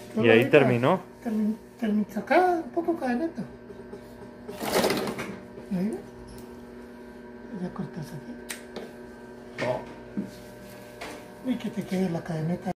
Y ahí terminó. Sacaba un poco cadeneta. ¿Ahí ves? Ya cortas aquí. Y que te quede la cadeneta.